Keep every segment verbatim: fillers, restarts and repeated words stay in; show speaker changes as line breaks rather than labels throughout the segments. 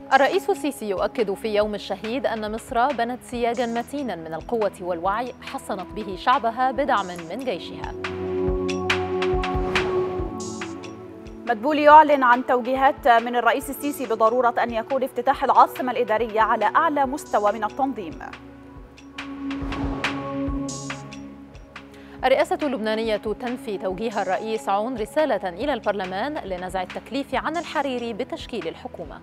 الرئيس السيسي يؤكد في يوم الشهيد أن مصر بنت سياجاً متيناً من القوة والوعي حصنت به شعبها بدعم من جيشها.
مدبولي يعلن عن توجيهات من الرئيس السيسي بضرورة أن يكون افتتاح العاصمة الإدارية على أعلى مستوى من التنظيم.
الرئاسة اللبنانية تنفي توجيه الرئيس عون رسالة إلى البرلمان لنزع التكليف عن الحريري بتشكيل الحكومة.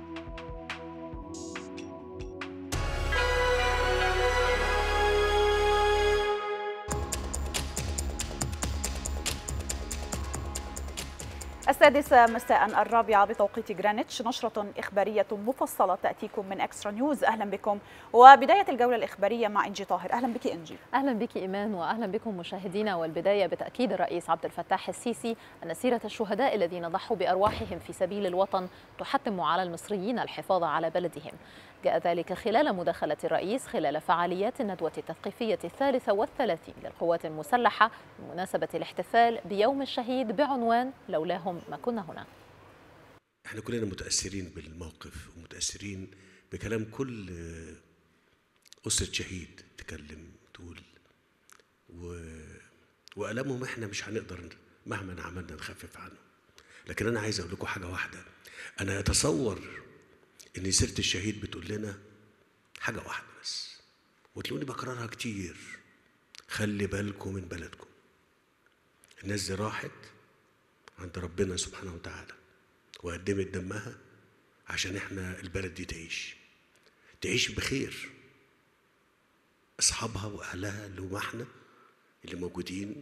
السادسة مساء الرابعة بتوقيت غرينتش، نشرة إخبارية مفصلة تأتيكم من إكسترا نيوز. أهلا بكم، وبداية الجولة الإخبارية مع إنجي طاهر. أهلا بك إنجي.
أهلا بك إيمان، وأهلا بكم مشاهدينا. والبداية بتأكيد الرئيس عبد الفتاح السيسي أن سيرة الشهداء الذين ضحوا بأرواحهم في سبيل الوطن تحتم على المصريين الحفاظ على بلدهم. جاء ذلك خلال مداخلة الرئيس خلال فعاليات الندوة التثقيفية الثالثة والثلاثين للقوات المسلحة بمناسبة الاحتفال بيوم الشهيد بعنوان لولاهم ما كنا هنا.
احنا كلنا متأثرين بالموقف ومتأثرين بكلام كل أسرة شهيد تكلم تقول و... وألمهم احنا مش هنقدر مهما عملنا نخفف عنه. لكن أنا عايز أقول لكم حاجة واحدة، أنا أتصور إن سيرة الشهيد بتقول لنا حاجة واحدة بس، وتلاقوني بكررها كتير: خلي بالكم من بلدكم. الناس دي راحت عند ربنا سبحانه وتعالى وقدمت دمها عشان احنا البلد دي تعيش تعيش بخير. اصحابها واهلها اللي هم احنا اللي موجودين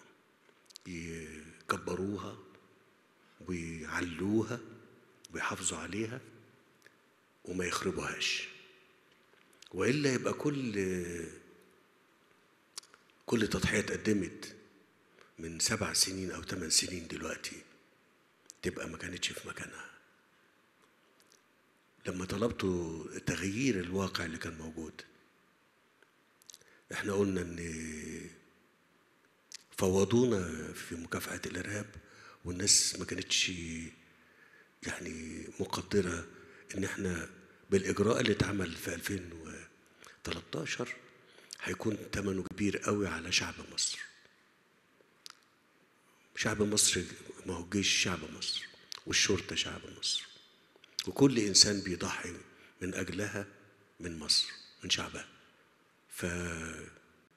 يكبروها ويعلوها ويحافظوا عليها وما يخربوهاش، والا يبقى كل كل تضحية اتقدمت من سبع سنين أو ثمان سنين دلوقتي تبقى ما كانتش في مكانها. لما طلبتوا تغيير الواقع اللي كان موجود، احنا قلنا ان فوضونا في مكافحة الإرهاب، والناس ما كانتش يعني مقدرة ان احنا بالإجراء اللي اتعمل في ألفين وثلاثة عشر هيكون ثمنه كبير قوي على شعب مصر. شعب مصر ما هو الجيش شعب مصر، والشرطة شعب مصر، وكل إنسان بيضحي من أجلها من مصر من شعبها. فأنا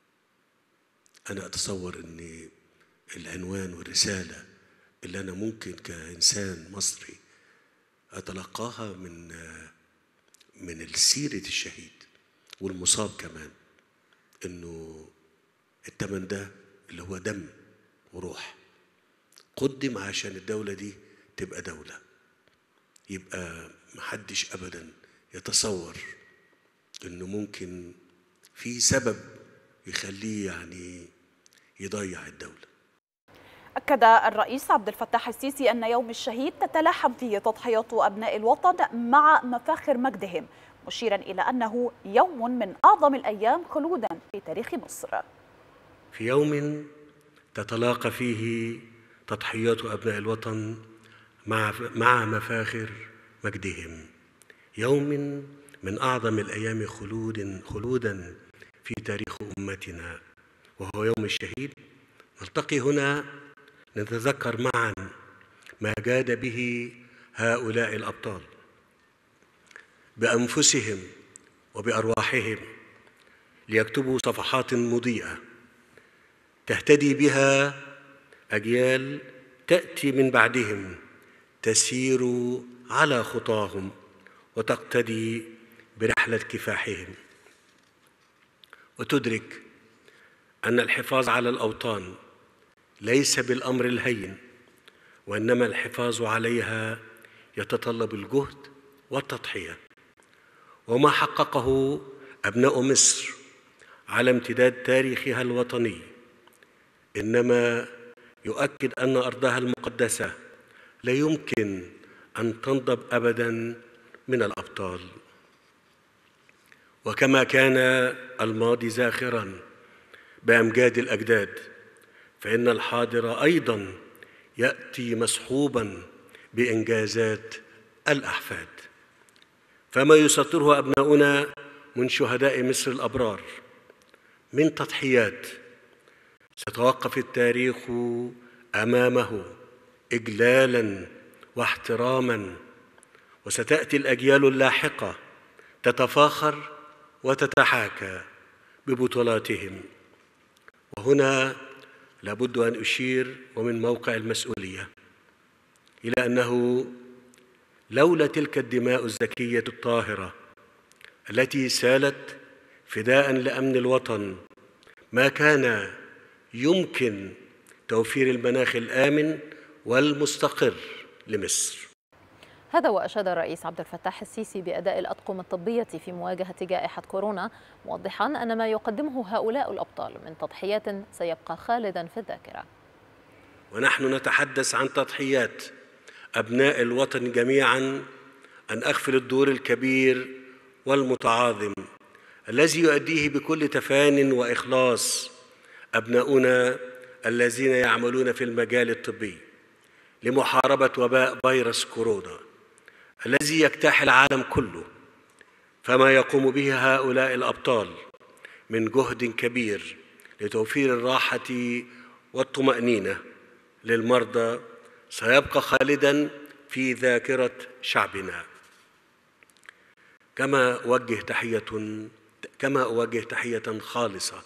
أتصور أن العنوان والرسالة اللي أنا ممكن كإنسان مصري أتلقاها من من السيرة الشهيد والمصاب كمان، إنه التمن ده اللي هو دم وروح قدم عشان الدولة دي تبقى دولة. يبقى محدش أبدا يتصور إنه ممكن في سبب يخليه يعني يضيع الدولة.
أكد الرئيس عبد الفتاح السيسي أن يوم الشهيد تتلاحم فيه تضحيات أبناء الوطن مع مفاخر مجدهم، مشيرا إلى أنه يوم من أعظم الأيام خلودا في تاريخ مصر.
في يوم تتلاقى فيه تضحيات أبناء الوطن مع مع مفاخر مجدهم، يوم من أعظم الأيام خلود خلودا في تاريخ أمتنا، وهو يوم الشهيد. نلتقي هنا نتذكر معا ما جاد به هؤلاء الأبطال بأنفسهم وبأرواحهم ليكتبوا صفحات مضيئة تهتدي بها أجيال تأتي من بعدهم تسير على خطاهم وتقتدي برحلة كفاحهم، وتدرك أن الحفاظ على الأوطان ليس بالأمر الهين، وإنما الحفاظ عليها يتطلب الجهد والتضحية. وما حققه أبناء مصر على امتداد تاريخها الوطني إنما يؤكد أن أرضها المقدسة لا يمكن أن تنضب أبداً من الأبطال. وكما كان الماضي زاخراً بأمجاد الأجداد، فإن الحاضر أيضاً يأتي مصحوباً بإنجازات الأحفاد. فما يسطره أبناؤنا من شهداء مصر الأبرار من تضحيات سيتوقف التاريخ أمامه إجلالاً واحتراماً، وستأتي الأجيال اللاحقة تتفاخر وتتحاكى ببطولاتهم. وهنا لابد أن أشير ومن موقع المسؤولية إلى أنه لولا تلك الدماء الزكية الطاهرة التي سالت فداء لأمن الوطن ما كان يمكن توفير المناخ الآمن والمستقر لمصر.
هذا وأشاد الرئيس عبد الفتاح السيسي بأداء الأطقم الطبية في مواجهة جائحة كورونا، موضحاً أن ما يقدمه هؤلاء الأبطال من تضحيات سيبقى خالداً في الذاكرة.
ونحن نتحدث عن تضحيات أبناء الوطن جميعاً، أن أغفل الدور الكبير والمتعاظم الذي يؤديه بكل تفان وإخلاص أبناؤنا الذين يعملون في المجال الطبي لمحاربة وباء فيروس كورونا الذي يجتاح العالم كله. فما يقوم به هؤلاء الأبطال من جهد كبير لتوفير الراحة والطمأنينة للمرضى سيبقى خالداً في ذاكرة شعبنا. كما أوجه تحية كما أوجه تحية خالصة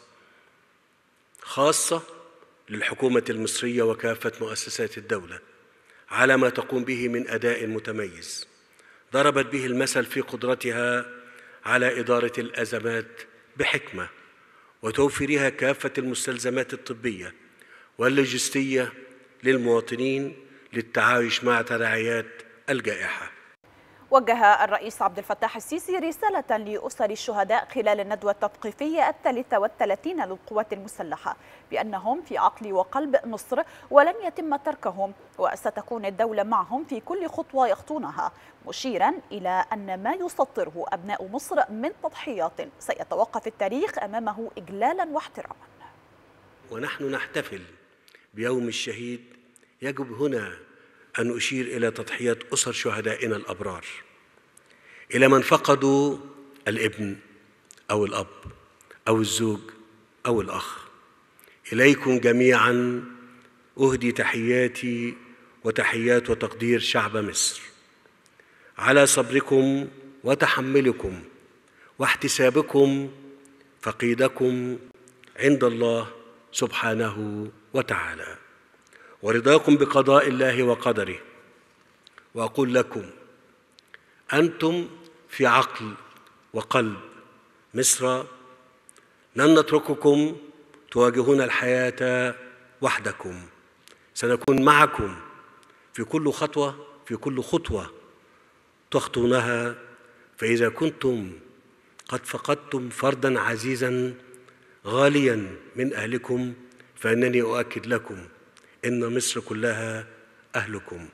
خاصة للحكومة المصرية وكافة مؤسسات الدولة على ما تقوم به من أداء متميز ضربت به المثل في قدرتها على إدارة الأزمات بحكمة وتوفيرها كافة المستلزمات الطبية واللوجستية للمواطنين للتعايش مع تداعيات الجائحة.
وجه الرئيس عبد الفتاح السيسي رسالة لأسر الشهداء خلال الندوة التثقيفية الثالثة والثلاثين للقوات المسلحة بأنهم في عقل وقلب مصر ولن يتم تركهم، وستكون الدولة معهم في كل خطوة يخطونها، مشيرا إلى أن ما يسطره أبناء مصر من تضحيات سيتوقف التاريخ أمامه إجلالا واحتراما.
ونحن نحتفل بيوم الشهيد، يجب هنا أن أشير إلى تضحيات أسر شهدائنا الأبرار، إلى من فقدوا الابن أو الأب أو الزوج أو الأخ. إليكم جميعاً أهدي تحياتي وتحيات وتقدير شعب مصر على صبركم وتحملكم واحتسابكم فقيدكم عند الله سبحانه وتعالى، ورضاكم بقضاء الله وقدره. وأقول لكم أنتم في عقل وقلب مصر، لن نترككم تواجهون الحياة وحدكم، سنكون معكم في كل خطوة في كل خطوة تخطونها. فإذا كنتم قد فقدتم فردا عزيزا غاليا من أهلكم فإنني أؤكد لكم إن مصر كلها أهلكم.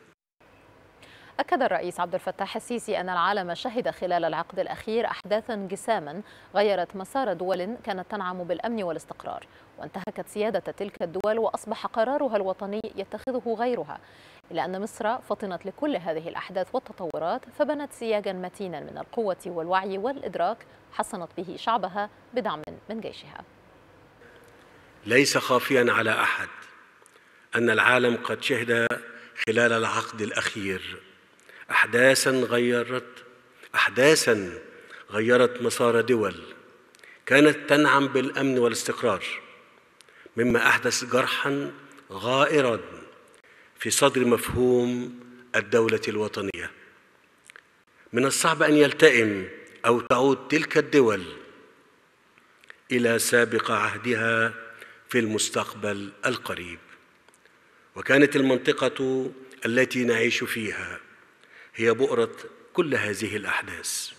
أكد الرئيس عبد الفتاح السيسي أن العالم شهد خلال العقد الأخير أحداثاً جساماً غيرت مسار دول كانت تنعم بالأمن والاستقرار، وانتهكت سيادة تلك الدول وأصبح قرارها الوطني يتخذه غيرها، إلا أن مصر فطنت لكل هذه الأحداث والتطورات فبنت سياجاً متيناً من القوة والوعي والإدراك حصنت به شعبها بدعم من جيشها.
ليس خافياً على أحد أن العالم قد شهد خلال العقد الأخير أحداثاً غيرت أحداثاً غيرت مسار دول كانت تنعم بالأمن والاستقرار، مما أحدث جرحاً غائراً في صدر مفهوم الدولة الوطنية. من الصعب أن يلتئم أو تعود تلك الدول إلى سابق عهدها في المستقبل القريب، وكانت المنطقة التي نعيش فيها هي بؤرة كل هذه الأحداث،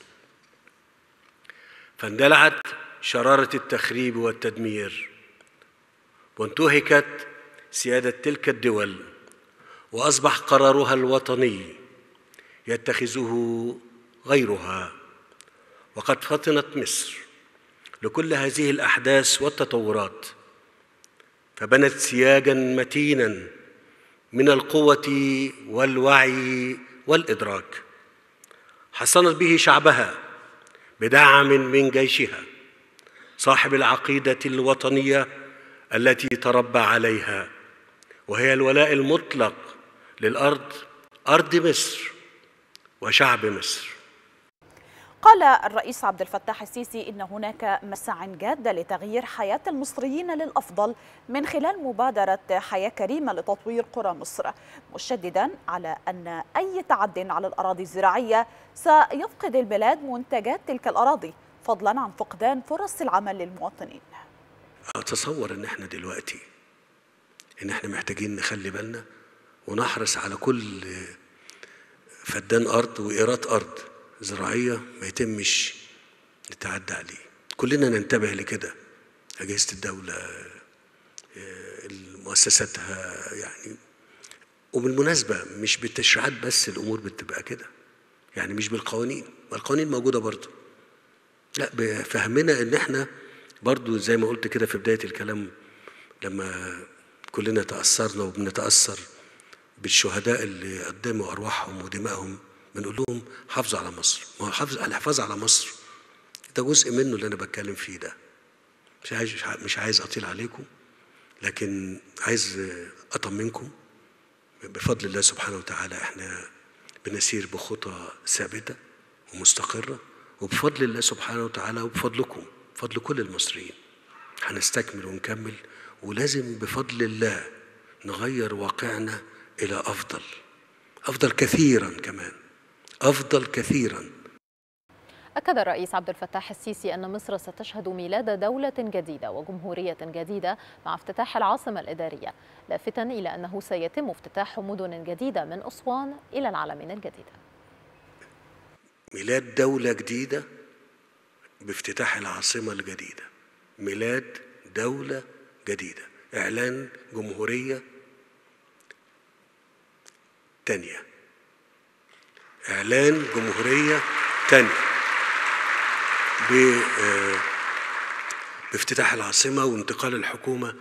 فاندلعت شرارة التخريب والتدمير وانتهكت سيادة تلك الدول، وأصبح قرارها الوطني يتخذه غيرها. وقد فطنت مصر لكل هذه الأحداث والتطورات فبنت سياجاً متيناً من القوة والوعي والإدراك حصنت به شعبها بدعم من جيشها صاحب العقيدة الوطنية التي تربى عليها، وهي الولاء المطلق للأرض، أرض مصر وشعب مصر.
قال الرئيس عبد الفتاح السيسي إن هناك مسعى جاد لتغيير حياة المصريين للأفضل من خلال مبادرة حياة كريمة لتطوير قرى مصر، مشددا على أن أي تعد على الأراضي الزراعية سيفقد البلاد منتجات تلك الأراضي، فضلا عن فقدان فرص العمل للمواطنين.
أتصور أن احنا دلوقتي إن احنا محتاجين نخلي بالنا ونحرص على كل فدان أرض وإيراد أرض زراعية ما يتمش نتعدى عليه. كلنا ننتبه لكده، أجهزة الدولة، مؤسساتها يعني. وبالمناسبة مش بالتشريعات بس الأمور بتبقى كده، يعني مش بالقوانين، القوانين موجودة برضو، لا بفهمنا إن احنا برضو زي ما قلت كده في بداية الكلام، لما كلنا تأثرنا وبنتأثر بالشهداء اللي قدموا أرواحهم ودمائهم، بنقول لهم حافظوا على مصر. ما هو حافظ الحفاظ على مصر ده جزء منه اللي أنا بتكلم فيه ده. مش عايز مش عايز أطيل عليكم، لكن عايز أطمنكم بفضل الله سبحانه وتعالى احنا بنسير بخطى ثابتة ومستقرة، وبفضل الله سبحانه وتعالى وبفضلكم، بفضل كل المصريين هنستكمل ونكمل، ولازم بفضل الله نغير واقعنا إلى أفضل، أفضل كثيرا كمان، أفضل كثيرا.
أكد الرئيس عبد الفتاح السيسي أن مصر ستشهد ميلاد دولة جديدة وجمهورية جديدة مع افتتاح العاصمة الإدارية، لافتا إلى أنه سيتم افتتاح مدن جديدة من أسوان إلى العلمين الجديدة.
ميلاد دولة جديدة بافتتاح العاصمة الجديدة، ميلاد دولة جديدة، إعلان جمهورية تانية، إعلان جمهورية تانية بافتتاح العاصمة وانتقال الحكومة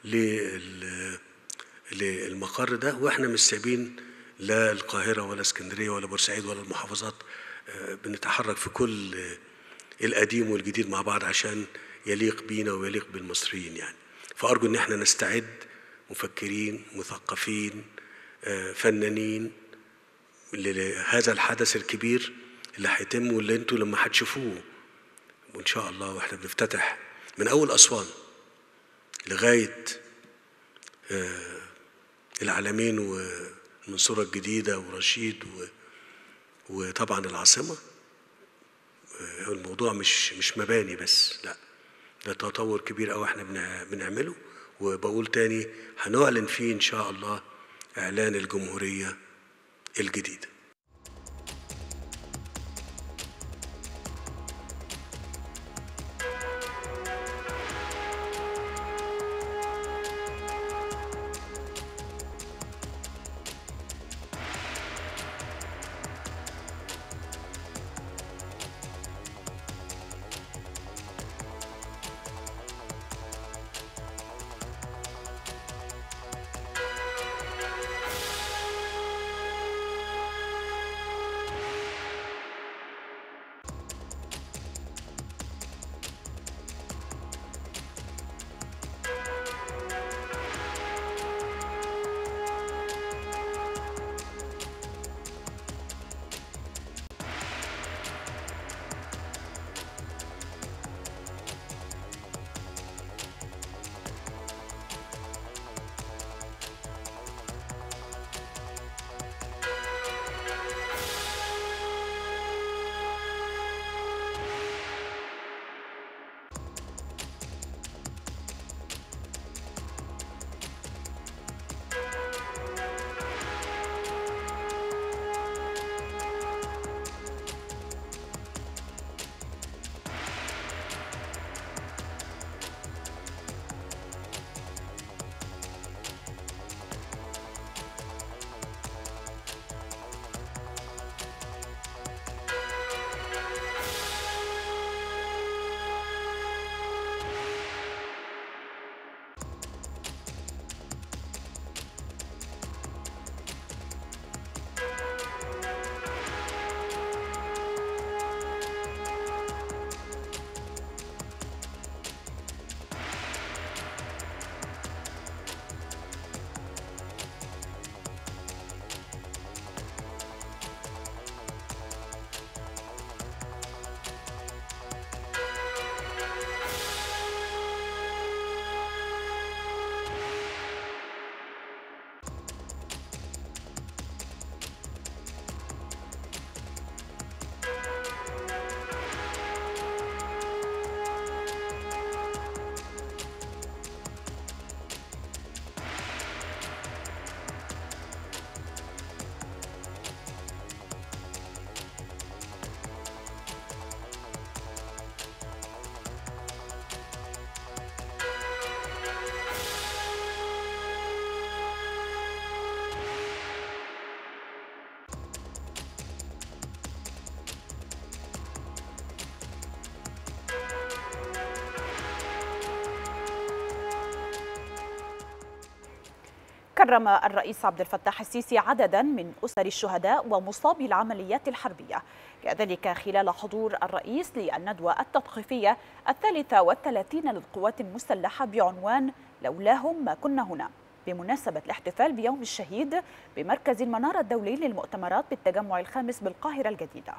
للمقر ده. وإحنا مش سايبين لا القاهرة ولا اسكندرية ولا بورسعيد ولا المحافظات، بنتحرك في كل القديم والجديد مع بعض عشان يليق بينا ويليق بالمصريين يعني. فأرجو إن احنا نستعد مفكرين مثقفين فنانين لهذا الحدث الكبير اللي هيتم واللي انتوا لما هتشوفوه وإن شاء الله. واحنا بنفتتح من أول أسوان لغاية العلمين والمنصورة الجديدة ورشيد وطبعا العاصمة. الموضوع مش مش مباني بس، لا ده تطور كبير قوي احنا بنعمله، وبقول تاني هنعلن فيه إن شاء الله إعلان الجمهورية الجديدة.
كرم الرئيس عبد الفتاح السيسي عددا من أسر الشهداء ومصابي العمليات الحربية، كذلك خلال حضور الرئيس للندوة التثقيفية الثالثة والثلاثين للقوات المسلحة بعنوان لولاهم ما كنا هنا، بمناسبة الاحتفال بيوم الشهيد بمركز المنارة الدولي للمؤتمرات بالتجمع الخامس بالقاهرة الجديدة.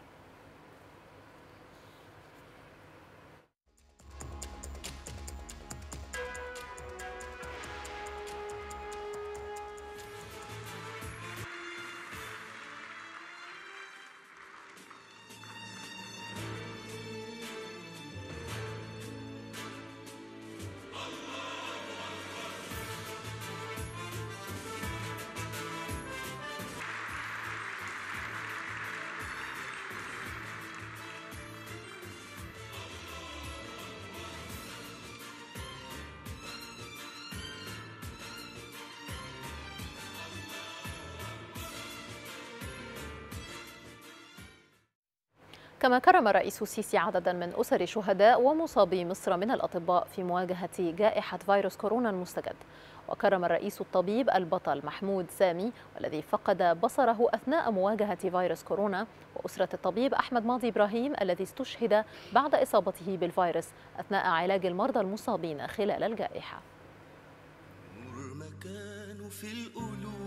كما كرم الرئيس السيسي عددا من أسر شهداء ومصابي مصر من الأطباء في مواجهة جائحة فيروس كورونا المستجد. وكرم الرئيس الطبيب البطل محمود سامي والذي فقد بصره أثناء مواجهة فيروس كورونا، وأسرة الطبيب أحمد ماضي إبراهيم الذي استشهد بعد إصابته بالفيروس أثناء علاج المرضى المصابين خلال الجائحة.
نور مكانه في القلوب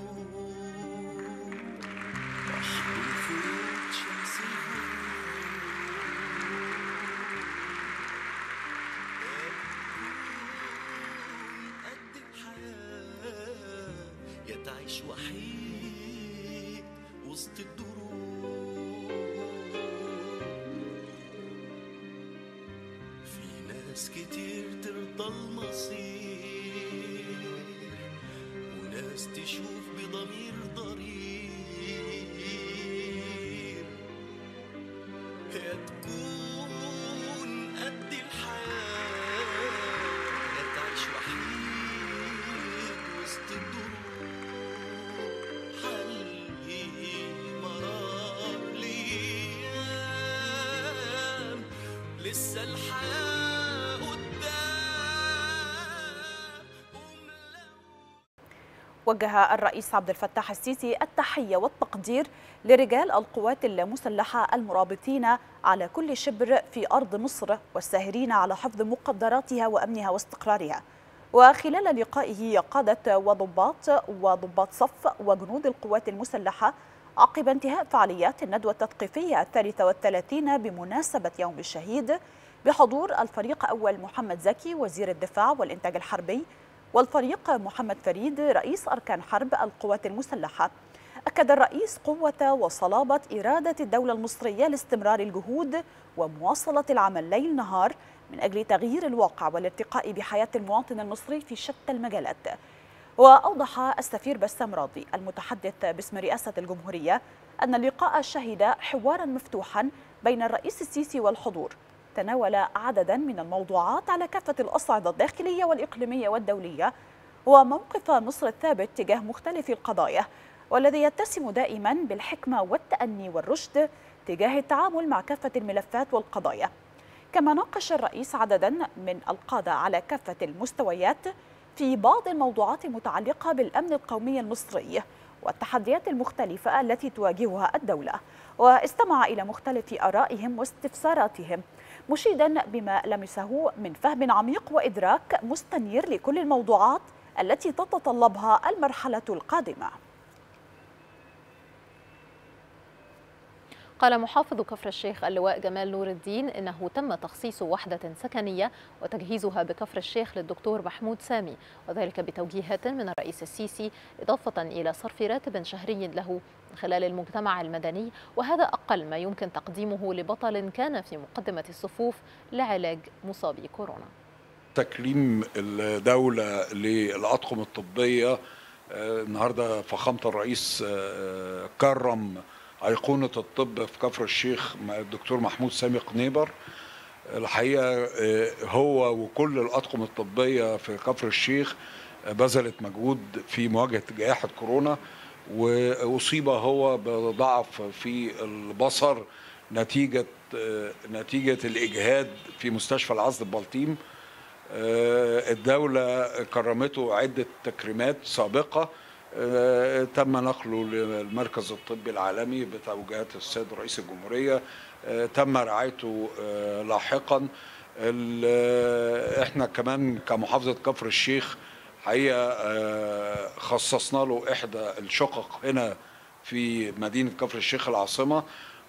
تعيش وحيد وسط الدروب. في ناس كتير ترضى المصير وناس تشوف بضمير ضرير، يا تكون قد الحياة يا تعيش وحيد وسط الدروب. لسه الحياة قدام.
وجه الرئيس عبد الفتاح السيسي التحية والتقدير لرجال القوات المسلحة المرابطين على كل شبر في أرض مصر والساهرين على حفظ مقدراتها وأمنها واستقرارها. وخلال لقائه قادة وضباط وضباط صف وجنود القوات المسلحة عقب انتهاء فعاليات الندوة التثقيفية الثالثة والثلاثين بمناسبة يوم الشهيد بحضور الفريق أول محمد زكي وزير الدفاع والإنتاج الحربي والفريق محمد فريد رئيس أركان حرب القوات المسلحة، أكد الرئيس قوة وصلابة إرادة الدولة المصرية لاستمرار الجهود ومواصلة العمل ليل نهار من أجل تغيير الواقع والارتقاء بحياة المواطن المصري في شتى المجالات. وأوضح السفير بسام راضي المتحدث باسم رئاسة الجمهورية أن اللقاء شهد حوارا مفتوحا بين الرئيس السيسي والحضور تناول عددا من الموضوعات على كافة الأصعدة الداخلية والإقليمية والدولية، وموقف مصر الثابت تجاه مختلف القضايا والذي يتسم دائما بالحكمة والتأني والرشد تجاه التعامل مع كافة الملفات والقضايا. كما ناقش الرئيس عددا من القادة على كافة المستويات في بعض الموضوعات المتعلقة بالأمن القومي المصري والتحديات المختلفة التي تواجهها الدولة، واستمع إلى مختلف آرائهم واستفساراتهم مشيدا بما لمسه من فهم عميق وإدراك مستنير لكل الموضوعات التي تتطلبها المرحلة القادمة.
قال محافظ كفر الشيخ اللواء جمال نور الدين إنه تم تخصيص وحدة سكنية وتجهيزها بكفر الشيخ للدكتور محمود سامي، وذلك بتوجيهات من الرئيس السيسي إضافة إلى صرف راتب شهري له خلال المجتمع المدني، وهذا أقل ما يمكن تقديمه لبطل كان في مقدمة الصفوف لعلاج مصابي كورونا.
تكريم الدولة للأطقم الطبية، النهارده فخامة الرئيس كرم أيقونة الطب في كفر الشيخ مع الدكتور محمود سامي قنيبر. الحقيقة هو وكل الأطقم الطبية في كفر الشيخ بذلت مجهود في مواجهة جائحة كورونا، وأصيب هو بضعف في البصر نتيجة نتيجة الإجهاد في مستشفى العزل ببلطيم. الدولة كرمته عدة تكريمات سابقة، تم نقله للمركز الطبي العالمي بتوجيهات السيد رئيس الجمهورية. تم رعايته لاحقا. احنا كمان كمحافظة كفر الشيخ حقيقة خصصنا له إحدى الشقق هنا في مدينة كفر الشيخ العاصمة،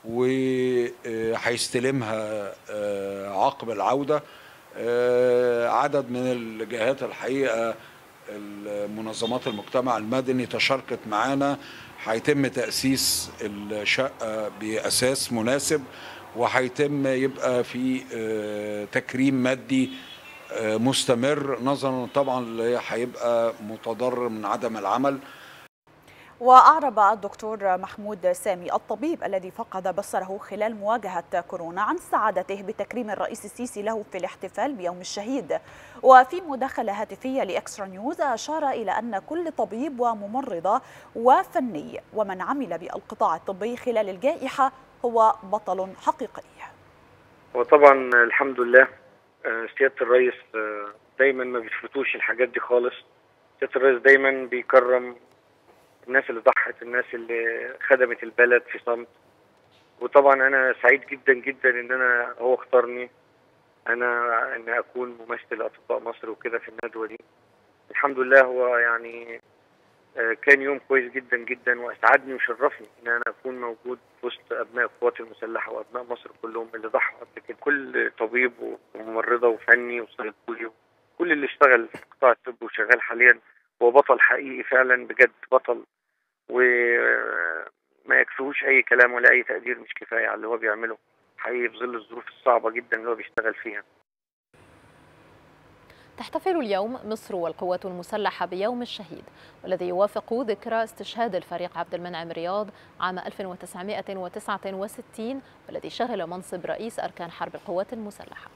وهيستلمها عقب العودة. عدد من الجهات الحقيقة المنظمات المجتمع المدني تشاركت معانا. هيتم تأسيس الشقة بأساس مناسب، وهيتم يبقى في تكريم مادي مستمر، نظرا طبعا اللي هيبقى متضرر من عدم العمل.
وأعرب الدكتور محمود سامي الطبيب الذي فقد بصره خلال مواجهة كورونا عن سعادته بتكريم الرئيس السيسي له في الاحتفال بيوم الشهيد. وفي مداخلة هاتفية لإكسترا نيوز أشار إلى أن كل طبيب وممرضة وفني ومن عمل بالقطاع الطبي خلال الجائحة هو بطل حقيقي.
وطبعا الحمد لله سيادة الرئيس دايما ما بيفوتوش الحاجات دي خالص. سيادة الرئيس دايما بيكرم الناس اللي ضحت، الناس اللي خدمت البلد في صمت. وطبعا انا سعيد جدا جدا ان انا هو اختارني انا ان اكون ممثل اطباء مصر وكده في الندوه دي. الحمد لله هو يعني كان يوم كويس جدا جدا، واسعدني وشرفني ان انا اكون موجود في وسط ابناء القوات المسلحه وابناء مصر كلهم اللي ضحوا قبل كده. كل طبيب وممرضه وفني وصيدلي كل اللي اشتغل في قطاع الطب وشغال حاليا هو بطل حقيقي فعلا بجد، بطل وما يكفيهوش اي كلام ولا اي تقدير، مش كفايه على اللي هو بيعمله حقيقي في ظل الظروف الصعبه جدا اللي هو بيشتغل فيها.
تحتفل اليوم مصر والقوات المسلحة بيوم الشهيد، والذي يوافق ذكرى استشهاد الفريق عبد المنعم رياض عام ألف وتسعمائة وتسعة وستين، والذي شغل منصب رئيس أركان حرب القوات المسلحة.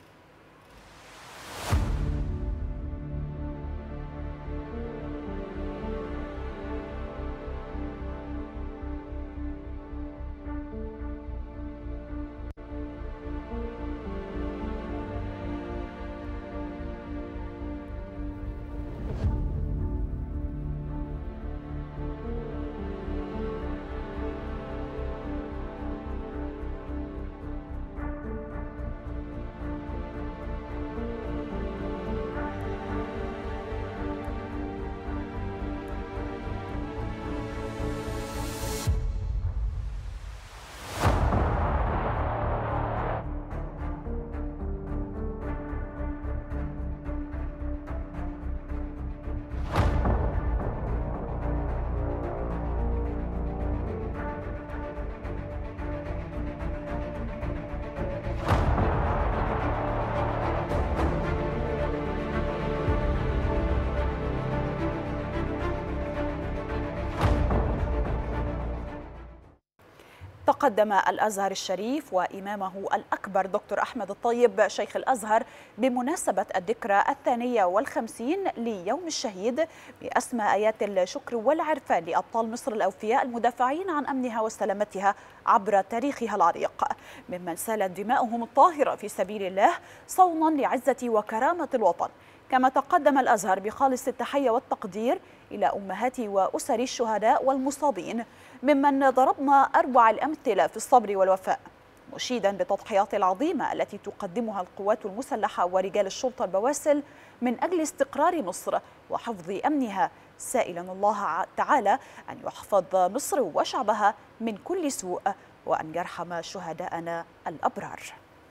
تقدم الأزهر الشريف وإمامه الأكبر دكتور أحمد الطيب شيخ الأزهر بمناسبة الذكرى الثانية والخمسين ليوم الشهيد بأسمى آيات الشكر والعرفان لأبطال مصر الأوفياء المدافعين عن أمنها وسلامتها عبر تاريخها العريق، ممن سالت دماؤهم الطاهرة في سبيل الله صونا لعزة وكرامة الوطن. كما تقدم الأزهر بخالص التحية والتقدير إلى أمهات وأسر الشهداء والمصابين ممن ضربنا أروع الأمثلة في الصبر والوفاء، مشيدا بالتضحيات العظيمة التي تقدمها القوات المسلحة ورجال الشرطة البواسل من أجل استقرار مصر وحفظ أمنها، سائلا الله تعالى أن يحفظ مصر وشعبها من كل سوء وأن يرحم شهداءنا الأبرار.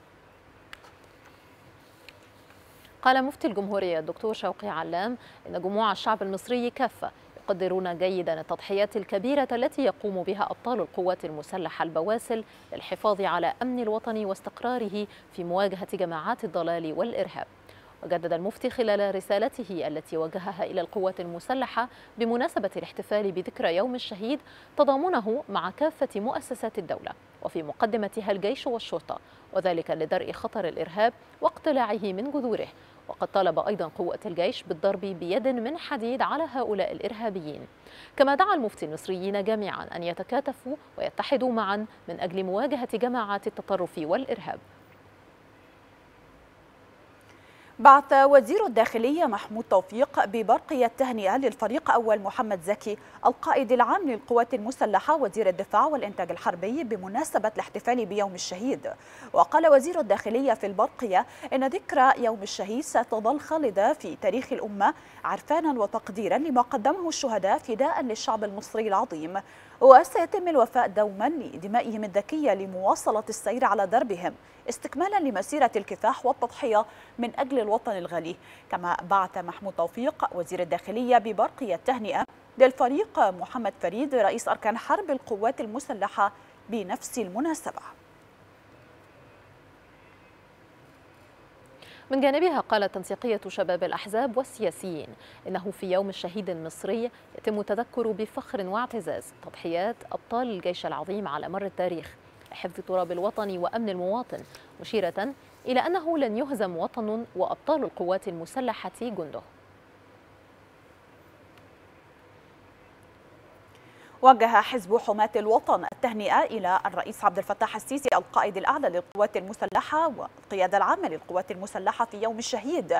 قال مفتي الجمهورية الدكتور شوقي علام إن جموع الشعب المصري كافة يقدرون جيدا التضحيات الكبيرة التي يقوم بها أبطال القوات المسلحة البواسل للحفاظ على أمن الوطن واستقراره في مواجهة جماعات الضلال والإرهاب. وجدد المفتي خلال رسالته التي وجهها إلى القوات المسلحة بمناسبة الاحتفال بذكرى يوم الشهيد تضامنه مع كافة مؤسسات الدولة وفي مقدمتها الجيش والشرطة، وذلك لدرء خطر الإرهاب واقتلاعه من جذوره. وقد طالب أيضا قوات الجيش بالضرب بيد من حديد على هؤلاء الإرهابيين. كما دعا المفتي المصريين جميعا أن يتكاتفوا ويتحدوا معا من أجل مواجهة جماعات التطرف والإرهاب.
بعث وزير الداخلية محمود توفيق ببرقية التهنئة للفريق أول محمد زكي القائد العام للقوات المسلحة وزير الدفاع والإنتاج الحربي بمناسبة الاحتفال بيوم الشهيد. وقال وزير الداخلية في البرقية إن ذكرى يوم الشهيد ستظل خالدة في تاريخ الأمة عرفانا وتقديرا لما قدمه الشهداء فداء للشعب المصري العظيم، وسيتم الوفاء دوما لدمائهم الذكية لمواصلة السير على دربهم استكمالا لمسيرة الكفاح والتضحية من أجل الوطن الغالي. كما بعث محمود توفيق وزير الداخلية ببرقية التهنئة للفريق محمد فريد رئيس أركان حرب القوات المسلحة بنفس المناسبة.
من جانبها قالت تنسيقية شباب الأحزاب والسياسيين إنه في يوم الشهيد المصري يتم تذكر بفخر واعتزاز تضحيات أبطال الجيش العظيم على مر التاريخ لحفظ تراب الوطن وأمن المواطن، مشيرة إلى أنه لن يهزم وطن وأبطال القوات المسلحة جنده.
وجه حزب حماة الوطن التهنئة إلى الرئيس عبد الفتاح السيسي القائد الأعلى للقوات المسلحة والقيادة العامة للقوات المسلحة في يوم الشهيد،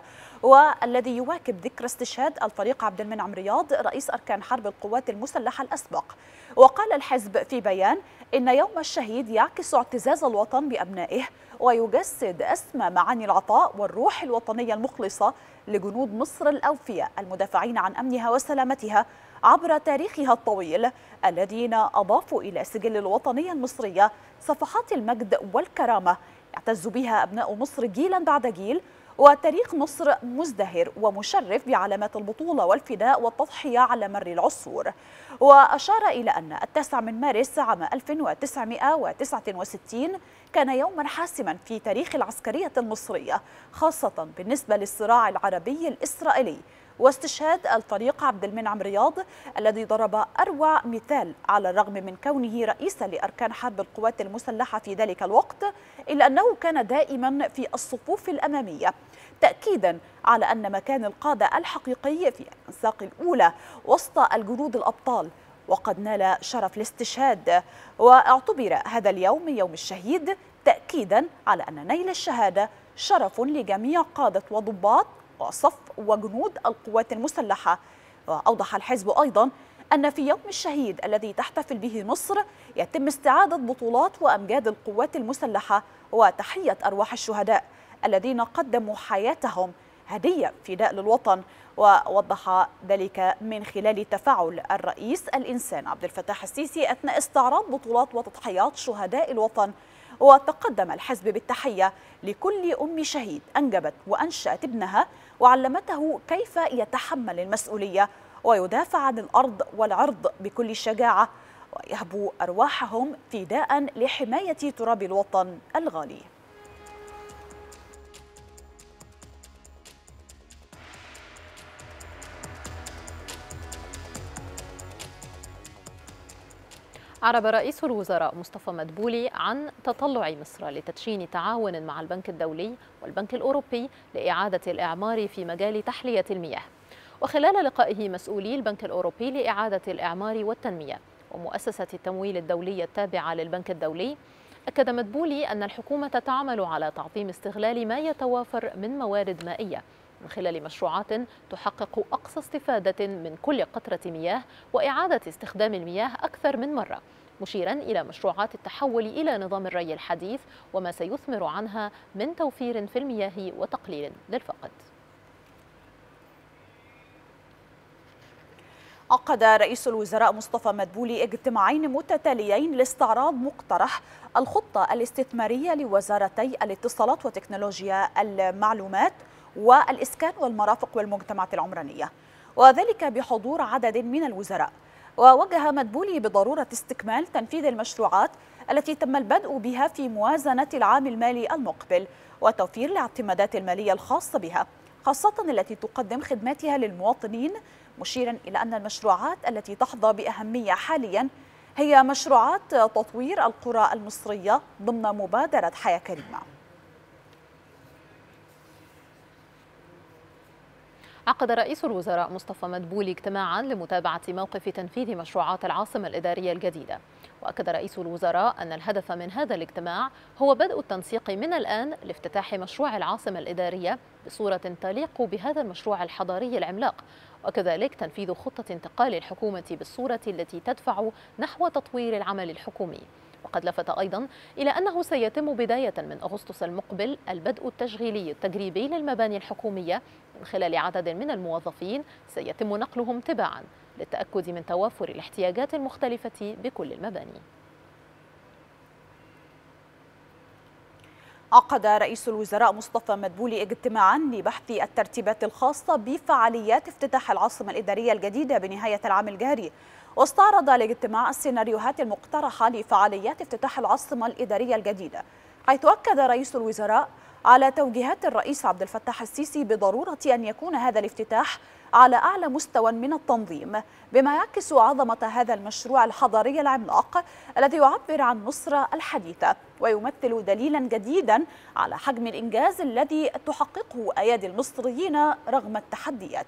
والذي يواكب ذكرى استشهاد الفريق عبد المنعم رياض رئيس أركان حرب القوات المسلحة الأسبق. وقال الحزب في بيان إن يوم الشهيد يعكس اعتزاز الوطن بأبنائه ويجسد أسمى معاني العطاء والروح الوطنية المخلصة لجنود مصر الأوفياء المدافعين عن أمنها وسلامتها عبر تاريخها الطويل، الذين أضافوا إلى سجل الوطنية المصرية صفحات المجد والكرامة يعتز بها أبناء مصر جيلا بعد جيل، وتاريخ مصر مزدهر ومشرف بعلامات البطولة والفداء والتضحية على مر العصور. وأشار إلى أن التاسع من مارس عام ألف وتسعمائة وتسعة وستين كان يوما حاسما في تاريخ العسكرية المصرية، خاصة بالنسبة للصراع العربي الإسرائيلي، واستشهاد الفريق عبد المنعم رياض الذي ضرب أروع مثال على الرغم من كونه رئيسا لأركان حرب القوات المسلحة في ذلك الوقت، إلا أنه كان دائما في الصفوف الأمامية، تأكيدا على أن مكان القادة الحقيقي في الأنساق الأولى وسط الجنود الأبطال، وقد نال شرف الاستشهاد. واعتبر هذا اليوم يوم الشهيد تأكيدا على أن نيل الشهادة شرف لجميع قادة وضباط وصف وجنود القوات المسلحة. وأوضح الحزب أيضا أن في يوم الشهيد الذي تحتفل به مصر يتم استعادة بطولات وأمجاد القوات المسلحة وتحية أرواح الشهداء الذين قدموا حياتهم هدية فداء للوطن. ووضح ذلك من خلال تفاعل الرئيس الإنسان عبد الفتاح السيسي أثناء استعراض بطولات وتضحيات شهداء الوطن. وتقدم الحزب بالتحية لكل أم شهيد أنجبت وأنشأت ابنها وعلمته كيف يتحمل المسؤولية ويدافع عن الأرض والعرض بكل شجاعة، ويهبوا أرواحهم فداء لحماية تراب الوطن الغالي.
أعرب رئيس الوزراء مصطفى مدبولي عن تطلع مصر لتدشين تعاون مع البنك الدولي والبنك الأوروبي لإعادة الإعمار في مجال تحلية المياه. وخلال لقائه مسؤولي البنك الأوروبي لإعادة الإعمار والتنمية ومؤسسة التمويل الدولية التابعة للبنك الدولي، أكد مدبولي أن الحكومة تعمل على تعظيم استغلال ما يتوافر من موارد مائية من خلال مشروعات تحقق أقصى استفادة من كل قطرة مياه وإعادة استخدام المياه أكثر من مرة، مشيرا إلى مشروعات التحول إلى نظام الري الحديث وما سيثمر عنها من توفير في المياه وتقليل للفقد.
عقد رئيس الوزراء مصطفى مدبولي اجتماعين متتاليين لاستعراض مقترح الخطة الاستثمارية لوزارتي الاتصالات وتكنولوجيا المعلومات والإسكان والمرافق والمجتمعات العمرانية، وذلك بحضور عدد من الوزراء. ووجه مدبولي بضرورة استكمال تنفيذ المشروعات التي تم البدء بها في موازنة العام المالي المقبل وتوفير الاعتمادات المالية الخاصة بها، خاصة التي تقدم خدماتها للمواطنين، مشيرا إلى أن المشروعات التي تحظى بأهمية حاليا هي مشروعات تطوير القرى المصرية ضمن مبادرة حياة كريمة.
عقد رئيس الوزراء مصطفى مدبولي اجتماعا لمتابعة موقف تنفيذ مشروعات العاصمة الإدارية الجديدة، وأكد رئيس الوزراء أن الهدف من هذا الاجتماع هو بدء التنسيق من الآن لافتتاح مشروع العاصمة الإدارية بصورة تليق بهذا المشروع الحضاري العملاق، وكذلك تنفيذ خطة انتقال الحكومة بالصورة التي تدفع نحو تطوير العمل الحكومي. وقد لفت أيضا إلى أنه سيتم بداية من أغسطس المقبل البدء التشغيلي التجريبي للمباني الحكومية من خلال عدد من الموظفين سيتم نقلهم تباعا للتأكد من توافر الاحتياجات المختلفة بكل المباني.
عقد رئيس الوزراء مصطفى مدبولي اجتماعا لبحث الترتيبات الخاصة بفعاليات افتتاح العاصمة الإدارية الجديدة بنهاية العام الجاري، واستعرض الاجتماع السيناريوهات المقترحة لفعاليات افتتاح العاصمة الإدارية الجديدة، حيث أكد رئيس الوزراء على توجيهات الرئيس عبد الفتاح السيسي بضرورة أن يكون هذا الافتتاح على أعلى مستوى من التنظيم، بما يعكس عظمة هذا المشروع الحضاري العملاق الذي يعبر عن مصر الحديثة ويمثل دليلا جديدا على حجم الإنجاز الذي تحققه أيادي المصريين رغم التحديات.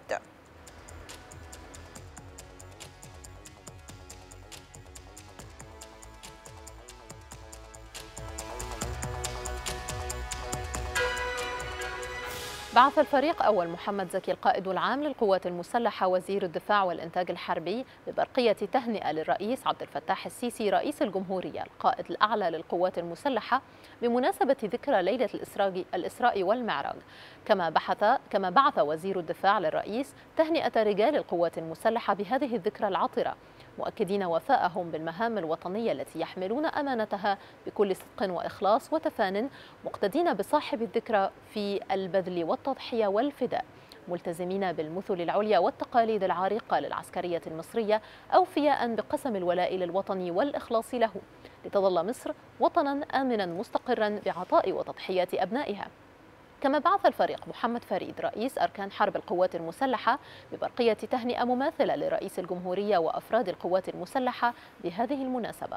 بعث الفريق أول محمد زكي القائد العام للقوات المسلحة وزير الدفاع والإنتاج الحربي ببرقية تهنئة للرئيس عبد الفتاح السيسي رئيس الجمهورية القائد الأعلى للقوات المسلحة بمناسبة ذكرى ليلة الإسراء الإسراء والمعراج. كما بحث كما بعث وزير الدفاع للرئيس تهنئة رجال القوات المسلحة بهذه الذكرى العطرة، مؤكدين وفاءهم بالمهام الوطنية التي يحملون أمانتها بكل صدق وإخلاص وتفان، مقتدين بصاحب الذكرى في البذل والتضحية والفداء، ملتزمين بالمثل العليا والتقاليد العريقة للعسكرية المصرية، أوفياء بقسم الولاء للوطن والإخلاص له، لتظل مصر وطنا آمنا مستقرا بعطاء وتضحيات أبنائها. كما بعث الفريق محمد فريد رئيس أركان حرب القوات المسلحة ببرقية تهنئة مماثلة لرئيس الجمهورية وأفراد القوات المسلحة بهذه المناسبة.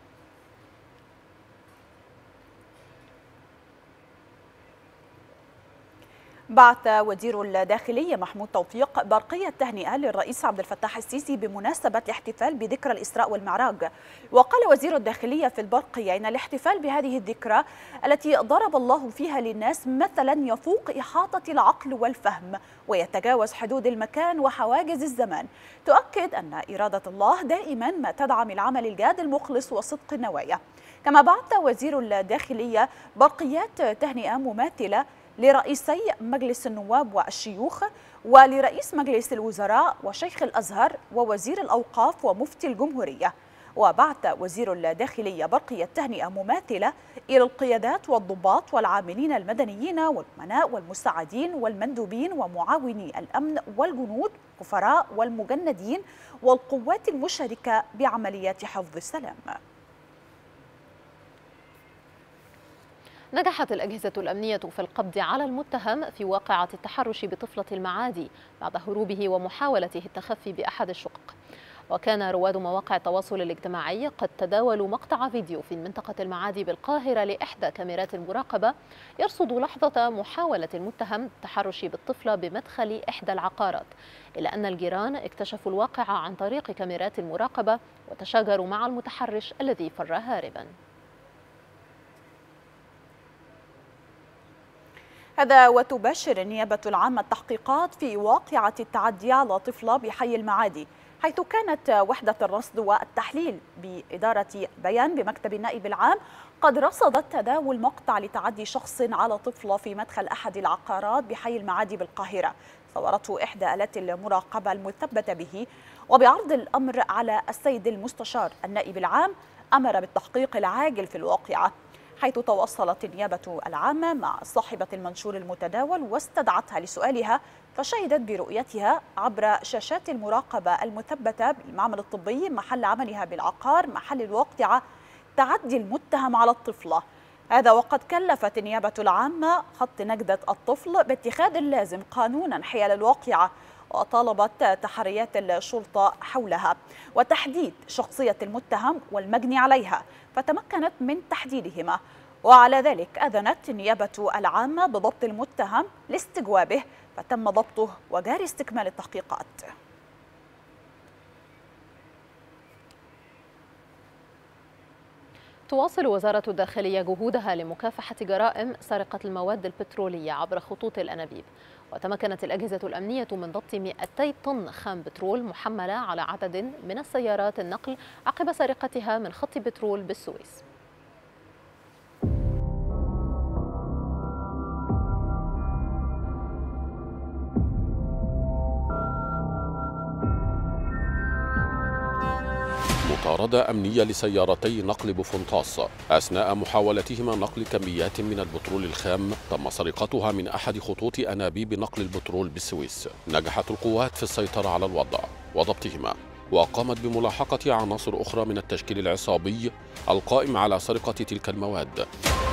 بعث وزير الداخلية محمود توفيق برقية تهنئة للرئيس عبد الفتاح السيسي بمناسبة الاحتفال بذكرى الإسراء والمعراج. وقال وزير الداخلية في البرقية إن الاحتفال بهذه الذكرى التي ضرب الله فيها للناس مثلا يفوق إحاطة العقل والفهم ويتجاوز حدود المكان وحواجز الزمان، تؤكد أن إرادة الله دائما ما تدعم العمل الجاد المخلص وصدق النوايا. كما بعث وزير الداخلية برقيات تهنئة مماثلة لرئيسي مجلس النواب والشيوخ ولرئيس مجلس الوزراء وشيخ الأزهر ووزير الأوقاف ومفتي الجمهورية. وبعث وزير الداخلية برقية تهنئة مماثلة إلى القيادات والضباط والعاملين المدنيين والأمناء والمساعدين والمندوبين ومعاوني الأمن والجنود كفراء والمجندين والقوات المشاركة بعمليات حفظ السلام.
نجحت الأجهزة الأمنية في القبض على المتهم في واقعة التحرش بطفلة المعادي بعد هروبه ومحاولته التخفي بأحد الشقق. وكان رواد مواقع التواصل الاجتماعي قد تداولوا مقطع فيديو في منطقة المعادي بالقاهرة لإحدى كاميرات المراقبة يرصد لحظة محاولة المتهم التحرش بالطفلة بمدخل إحدى العقارات، إلا أن الجيران اكتشفوا الواقعة عن طريق كاميرات المراقبة وتشاجروا مع المتحرش الذي فر هاربا.
هذا وتباشر النيابة العامة التحقيقات في واقعة التعدي على طفلة بحي المعادي، حيث كانت وحدة الرصد والتحليل بإدارة بيان بمكتب النائب العام قد رصدت تداول مقطع لتعدي شخص على طفلة في مدخل أحد العقارات بحي المعادي بالقاهرة، صورته إحدى آلات المراقبة المثبتة به. وبعرض الأمر على السيد المستشار النائب العام أمر بالتحقيق العاجل في الواقعة، حيث تواصلت النيابة العامة مع صاحبة المنشور المتداول واستدعتها لسؤالها، فشهدت برؤيتها عبر شاشات المراقبة المثبتة بالمعمل الطبي محل عملها بالعقار محل الواقعة تعدي المتهم على الطفلة. هذا وقد كلفت النيابة العامة خط نجدة الطفل باتخاذ اللازم قانونا حيال الواقعة، وطالبت تحريات الشرطة حولها وتحديد شخصية المتهم والمجني عليها، فتمكنت من تحديدهما. وعلى ذلك أذنت النيابة العامة بضبط المتهم لاستجوابه، فتم ضبطه وجاري استكمال التحقيقات.
تواصل وزارة الداخلية جهودها لمكافحة جرائم سرقة المواد البترولية عبر خطوط الأنابيب، وتمكنت الأجهزة الأمنية من ضبط مئتي طن خام بترول محملة على عدد من السيارات النقل عقب سرقتها من خط بترول بالسويس.
مطاردة أمنية لسيارتي نقل بفنطاس أثناء محاولتهما نقل كميات من البترول الخام تم سرقتها من أحد خطوط أنابيب نقل البترول بالسويس. نجحت القوات في السيطرة على الوضع وضبطهما، وقامت بملاحقة عناصر أخرى من التشكيل العصابي القائم على سرقة تلك المواد.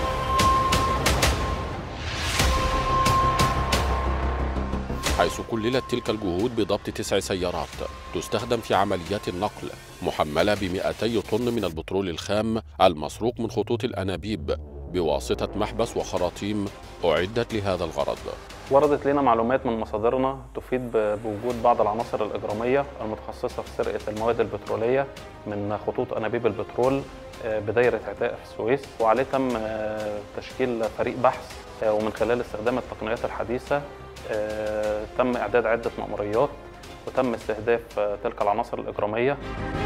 حيث كللت تلك الجهود بضبط تسع سيارات تستخدم في عمليات النقل محملة بمئتي طن من البترول الخام المسروق من خطوط الأنابيب بواسطة محبس وخراطيم أعدت لهذا الغرض.
وردت لنا معلومات من مصادرنا تفيد بوجود بعض العناصر الإجرامية المتخصصة في سرقة المواد البترولية من خطوط أنابيب البترول بدايرة عتاق في السويس، وعليه تم تشكيل فريق بحث، ومن خلال استخدام التقنيات الحديثة تم إعداد عدة مأموريات وتم استهداف تلك العناصر الإجرامية.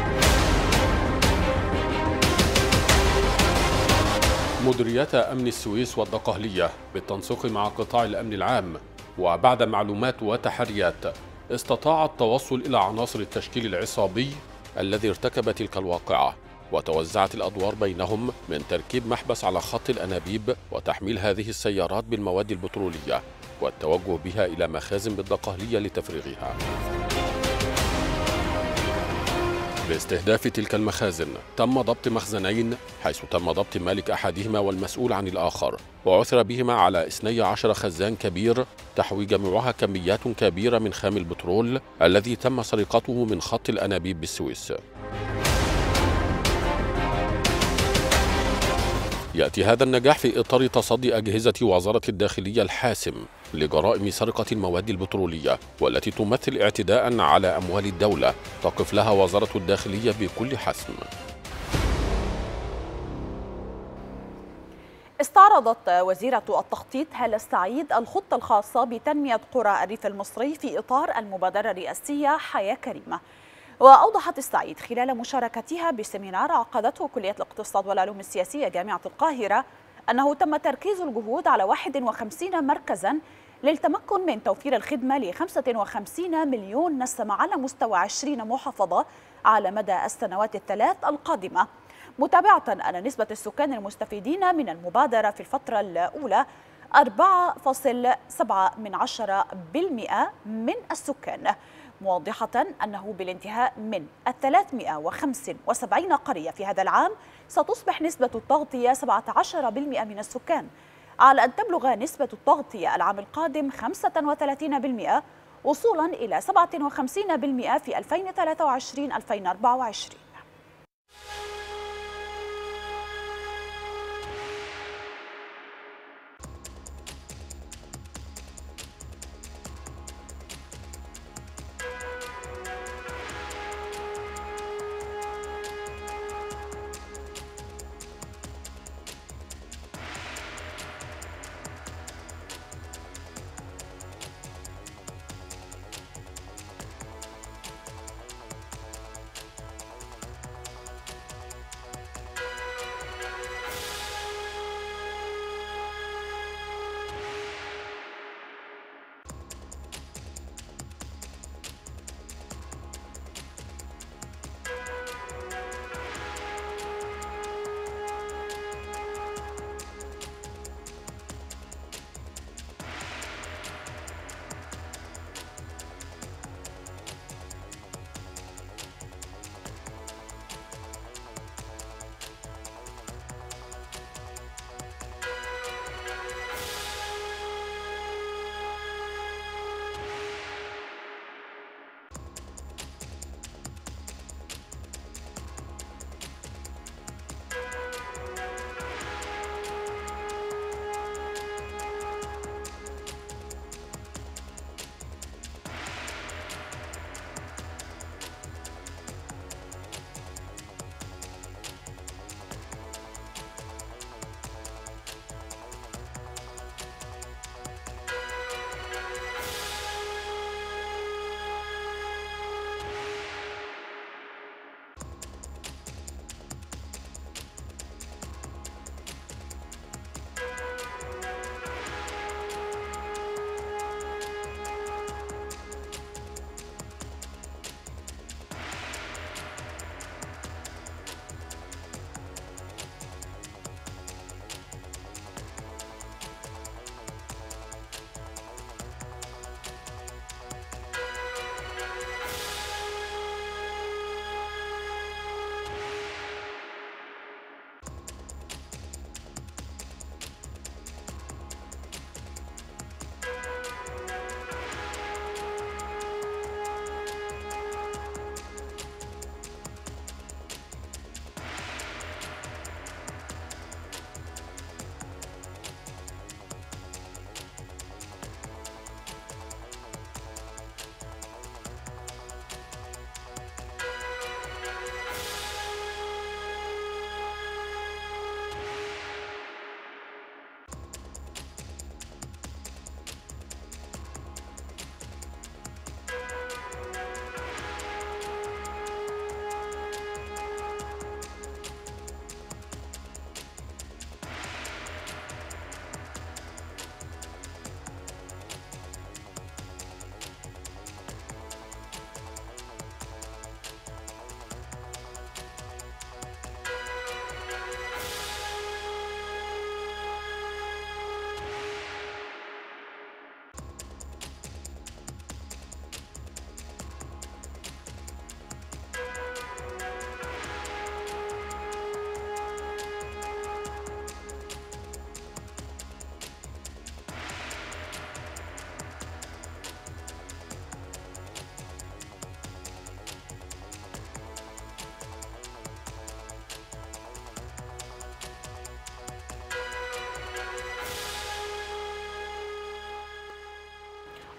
مديريات أمن السويس والدقهلية بالتنسيق مع قطاع الأمن العام وبعد معلومات وتحريات استطاع التوصل إلى عناصر التشكيل العصابي الذي ارتكب تلك الواقعة، وتوزعت الأدوار بينهم من تركيب محبس على خط الأنابيب وتحميل هذه السيارات بالمواد البترولية والتوجه بها إلى مخازن بالدقهلية لتفريغها. باستهداف تلك المخازن تم ضبط مخزنين، حيث تم ضبط مالك أحدهما والمسؤول عن الآخر، وعثر بهما على اثني عشر خزان كبير تحوي جميعها كميات كبيرة من خام البترول الذي تم سرقته من خط الأنابيب بالسويس. يأتي هذا النجاح في إطار تصدي أجهزة وزارة الداخلية الحاسم لجرائم سرقة المواد البترولية، والتي تمثل اعتداء على أموال الدولة تقف لها وزارة الداخلية بكل حسم.
استعرضت وزيرة التخطيط هالة السعيد الخطة الخاصة بتنمية قرى الريف المصري في إطار المبادرة الرئاسية حياة كريمة. وأوضحت السعيد خلال مشاركتها بسيمينار عقدته كلية الاقتصاد والعلوم السياسية جامعة القاهرة أنه تم تركيز الجهود على واحد وخمسين مركزاً للتمكن من توفير الخدمة ل خمسة وخمسين مليون نسمة على مستوى عشرين محافظة على مدى السنوات الثلاث القادمة، متابعة أن نسبة السكان المستفيدين من المبادرة في الفترة الأولى أربعة فاصلة سبعة بالمئة من السكان، موضحة أنه بالانتهاء من الثلاثمئة وخمسة وسبعين قرية في هذا العام ستصبح نسبة التغطية سبعة عشر بالمئة من السكان، على أن تبلغ نسبة التغطية العام القادم خمسة وثلاثين بالمئة وصولا إلى سبعة وخمسين بالمئة في ألفين وثلاثة وعشرين ألفين وأربعة وعشرين.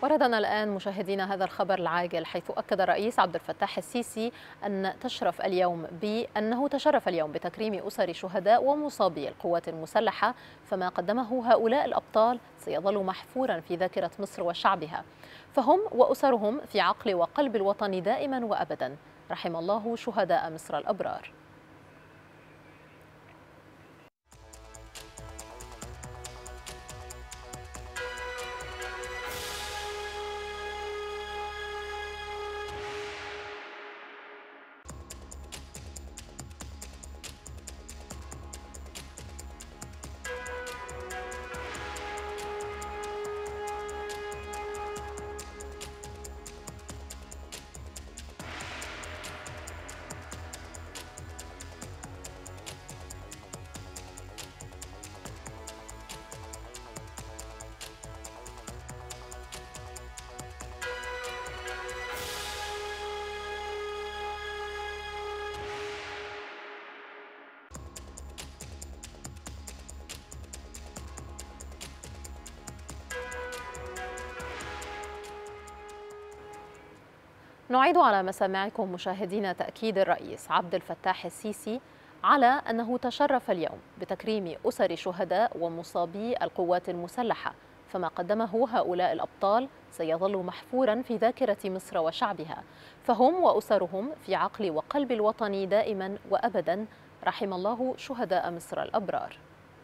وردنا الآن مشاهدينا هذا الخبر العاجل، حيث أكد الرئيس عبد الفتاح السيسي أن تشرف اليوم بأنه تشرف اليوم بتكريم أسر شهداء ومصابي القوات المسلحة، فما قدمه هؤلاء الأبطال سيظل محفورا في ذاكرة مصر وشعبها، فهم وأسرهم في عقل وقلب الوطن دائما وأبدا. رحم الله شهداء مصر الأبرار. نعيد على مسامعكم مشاهدينا تأكيد الرئيس عبد الفتاح السيسي على أنه تشرف اليوم بتكريم أسر شهداء ومصابي القوات المسلحة، فما قدمه هؤلاء الأبطال سيظل محفورا في ذاكرة مصر وشعبها، فهم وأسرهم في عقل وقلب الوطن دائما وأبدا. رحم الله شهداء مصر الأبرار.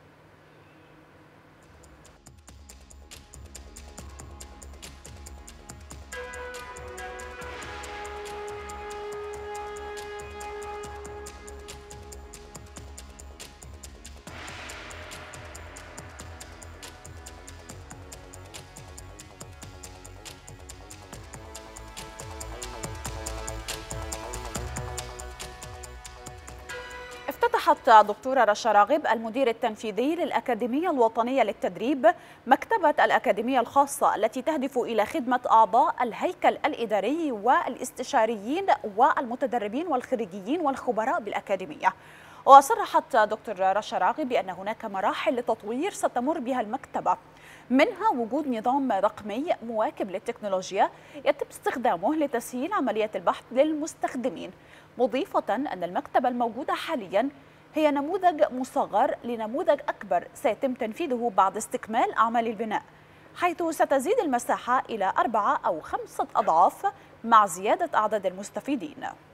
افتتحت دكتورة رشا راغب المدير التنفيذي للأكاديمية الوطنية للتدريب مكتبة الأكاديمية الخاصة التي تهدف إلى خدمة أعضاء الهيكل الإداري والاستشاريين والمتدربين والخريجيين والخبراء بالأكاديمية. وصرحت دكتور رشا راغب بأن هناك مراحل لتطوير ستمر بها المكتبة، منها وجود نظام رقمي مواكب للتكنولوجيا يتم استخدامه لتسهيل عملية البحث للمستخدمين، مضيفة أن المكتبة الموجودة حاليا هي نموذج مصغر لنموذج أكبر سيتم تنفيذه بعد استكمال أعمال البناء، حيث ستزيد المساحة إلى أربعة أو خمسة أضعاف مع زيادة أعداد المستفيدين.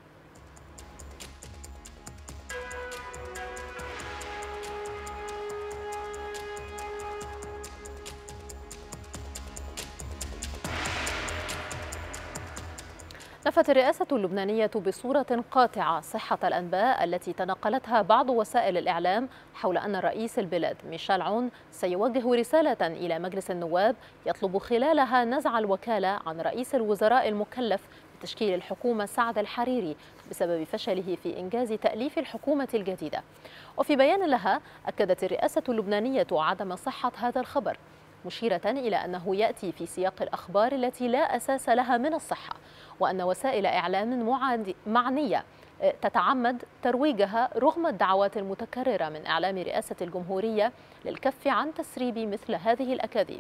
نفت الرئاسة اللبنانية بصورة قاطعة صحة الأنباء التي تناقلتها بعض وسائل الإعلام حول أن رئيس البلاد ميشيل عون سيوجه رسالة إلى مجلس النواب يطلب خلالها نزع الوكالة عن رئيس الوزراء المكلف بتشكيل الحكومة سعد الحريري بسبب فشله في إنجاز تأليف الحكومة الجديدة. وفي بيان لها أكدت الرئاسة اللبنانية عدم صحة هذا الخبر، مشيرة إلى أنه يأتي في سياق الأخبار التي لا أساس لها من الصحة، وأن وسائل إعلام معنية تتعمد ترويجها رغم الدعوات المتكررة من إعلام رئاسة الجمهورية للكف عن تسريب مثل هذه الأكاذيب.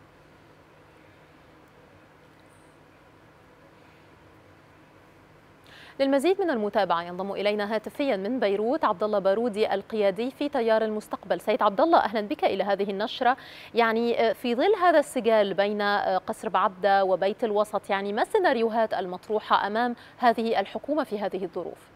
للمزيد من المتابعة ينضم إلينا هاتفيا من بيروت عبد الله بارودي القيادي في تيار المستقبل. سيد عبد الله، أهلا بك إلى هذه النشرة. يعني في ظل هذا السجال بين قصر بعبدة وبيت الوسط، يعني ما السيناريوهات المطروحة أمام هذه الحكومة في هذه الظروف؟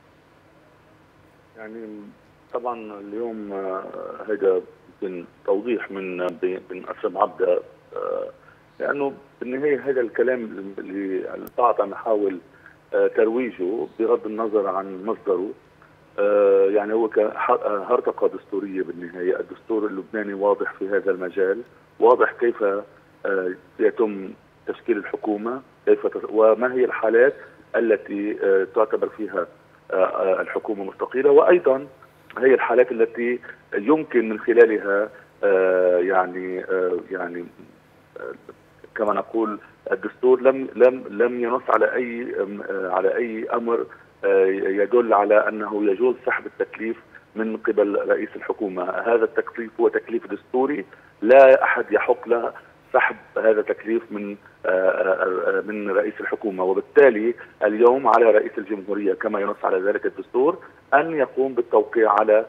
يعني طبعا اليوم هذا يمكن توضيح من من قصر بعبدة، لأنه بالنهاية هذا الكلام اللي البعض عم يحاول ترويجه بغض النظر عن مصدره، يعني هو هرطقة دستورية بالنهاية. الدستور اللبناني واضح في هذا المجال، واضح كيف يتم تشكيل الحكومة، كيف وما هي الحالات التي تعتبر فيها الحكومة مستقلة، وأيضا هي الحالات التي يمكن من خلالها يعني يعني كما نقول الدستور لم لم لم ينص على اي على اي امر يدل على انه يجوز سحب التكليف من قبل رئيس الحكومه. هذا التكليف هو تكليف دستوري، لا احد يحق له سحب هذا تكليف من من رئيس الحكومة. وبالتالي اليوم على رئيس الجمهورية كما ينص على ذلك الدستور أن يقوم بالتوقيع على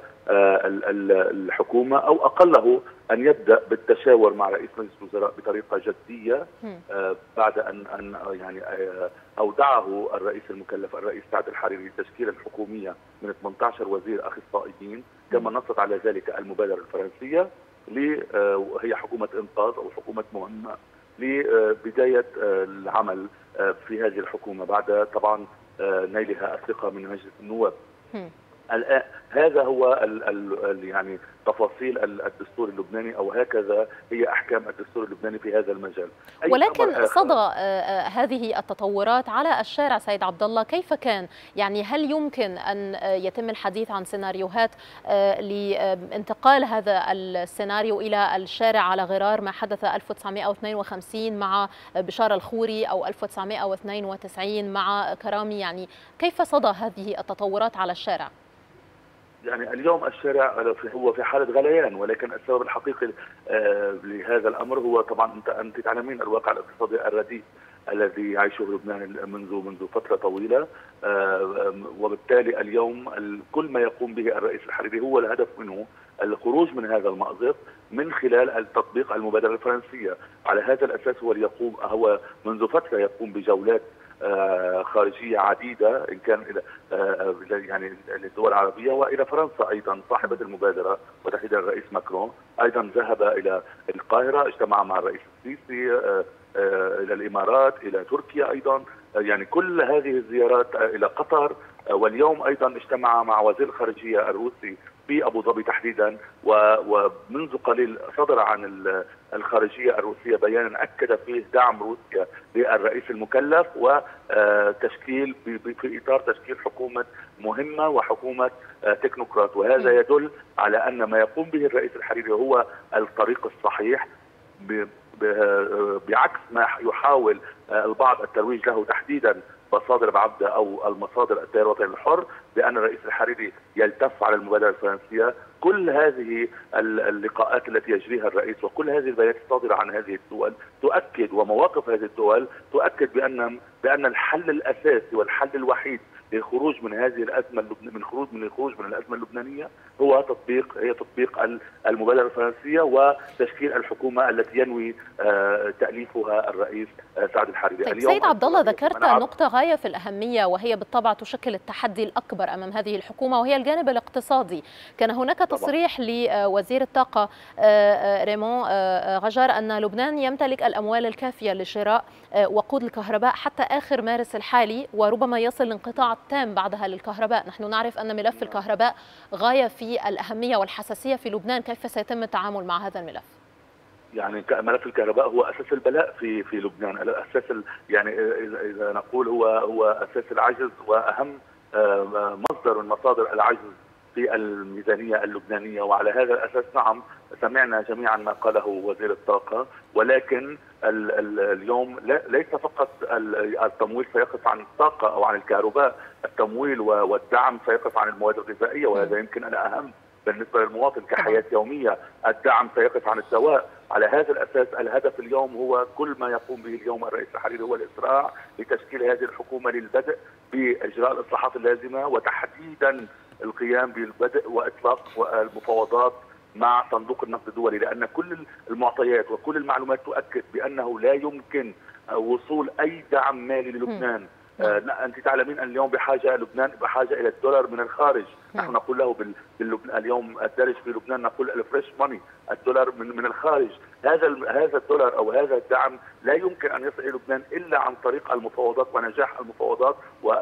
الحكومة، أو أقله أن يبدأ بالتشاور مع رئيس مجلس الوزراء بطريقة جدية بعد أن أن يعني أودعه الرئيس المكلف الرئيس سعد الحريري تشكيلا حكومية من ثمانية عشر وزير أخصائيين كما نصت على ذلك المبادرة الفرنسية، وهي حكومة إنقاذ أو حكومة مهمة لبداية العمل في هذه الحكومة بعد طبعا نيلها الثقة من مجلس النواب. الآن هذا هو ال ال يعني تفاصيل الدستور اللبناني، او هكذا هي احكام الدستور اللبناني في هذا المجال.
ولكن صدى هذه التطورات على الشارع سيد عبد الله كيف كان؟ يعني هل يمكن ان يتم الحديث عن سيناريوهات لانتقال هذا السيناريو الى الشارع على غرار ما حدث ألف وتسعمائة واثنين وخمسين مع بشار الخوري او ألف وتسعمائة واثنين وتسعين مع كرامي؟ يعني كيف صدى هذه التطورات على الشارع؟
يعني اليوم الشارع هو في حالة غليان، ولكن السبب الحقيقي لهذا الأمر هو طبعا أنت أنت تعلمين الواقع الاقتصادي الرديء الذي يعيشه لبنان منذ منذ فترة طويلة، وبالتالي اليوم كل ما يقوم به الرئيس الحريري هو الهدف منه الخروج من هذا المأزق من خلال التطبيق المبادرة الفرنسية. على هذا الأساس هو يقوم هو منذ فترة يقوم بجولات خارجية عديدة إن كان إلى يعني للدول العربية وإلى فرنسا أيضا صاحبة المبادرة وتحديدا الرئيس ماكرون أيضا ذهب إلى القاهرة، اجتمع مع الرئيس السيسي، إلى الإمارات، إلى تركيا أيضا، يعني كل هذه الزيارات إلى قطر، واليوم أيضا اجتمع مع وزير الخارجية الروسي في أبو ظبي تحديدا، ومنذ قليل صدر عن الخارجية الروسية بيانا أكد فيه دعم روسيا للرئيس المكلف وتشكيل في إطار تشكيل حكومة مهمة وحكومة تكنوقراط، وهذا يدل على أن ما يقوم به الرئيس الحريري هو الطريق الصحيح بعكس ما يحاول البعض الترويج له تحديدا مصادر بعبدة أو المصادر التيار الوطني الحر بأن الرئيس الحريري يلتف على المبادرة الفرنسية. كل هذه اللقاءات التي يجريها الرئيس وكل هذه البيانات الصادرة عن هذه الدول تؤكد، ومواقف هذه الدول تؤكد بأن بأن الحل الأساسي والحل الوحيد للخروج من هذه الأزمة من خروج من الخروج من الأزمة اللبنانية هو تطبيق هي تطبيق المبادرة الفرنسية وتشكيل الحكومة التي ينوي تأليفها الرئيس سعد الحريري.
طيب سيد عبد الله، ذكرت نقطة غاية في الأهمية وهي بالطبع تشكل التحدي الأكبر أمام هذه الحكومة وهي الجانب الاقتصادي. كان هناك تصريح لوزير الطاقة ريمون غجار أن لبنان يمتلك الأموال الكافية لشراء وقود الكهرباء حتى آخر مارس الحالي، وربما يصل الانقطاع التام بعدها للكهرباء. نحن نعرف أن ملف الكهرباء غاية في الأهمية والحساسية في لبنان، كيف سيتم التعامل مع هذا الملف؟
يعني ملف الكهرباء هو اساس البلاء في في لبنان، اساس يعني اذا اذا نقول هو هو اساس العجز واهم مصدر من مصادر العجز في الميزانيه اللبنانيه. وعلى هذا الاساس نعم سمعنا جميعا ما قاله وزير الطاقه، ولكن ال ال اليوم ليس فقط التمويل سيقف عن الطاقه او عن الكهرباء، التمويل والدعم سيقف عن المواد الغذائيه، وهذا يمكن الاهم بالنسبه للمواطن كحياه يوميه. الدعم سيقف عن الدواء. على هذا الاساس الهدف اليوم هو كل ما يقوم به اليوم الرئيس الحريري هو الاسراع لتشكيل هذه الحكومه للبدء باجراء الاصلاحات اللازمه، وتحديدا القيام بالبدء واطلاق المفاوضات مع صندوق النقد الدولي، لان كل المعطيات وكل المعلومات تؤكد بانه لا يمكن وصول اي دعم مالي للبنان. آه انت تعلمين ان اليوم بحاجه لبنان بحاجه الى الدولار من الخارج. نحن نقول له باللبنان اليوم الدارج في لبنان نقول الفريش ماني، الدولار من من الخارج. هذا هذا الدولار او هذا الدعم لا يمكن ان يصل الى لبنان الا عن طريق المفاوضات ونجاح المفاوضات